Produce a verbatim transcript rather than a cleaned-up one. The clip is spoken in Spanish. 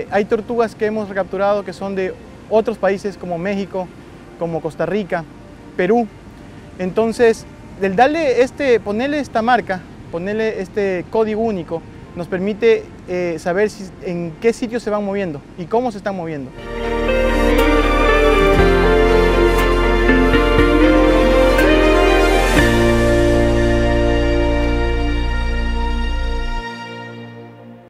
hay tortugas que hemos recapturado que son de otros países como México, como Costa Rica, Perú. Entonces, el darle este, ponerle esta marca, ponerle este código único, nos permite eh, saber si, en qué sitio se van moviendo y cómo se están moviendo.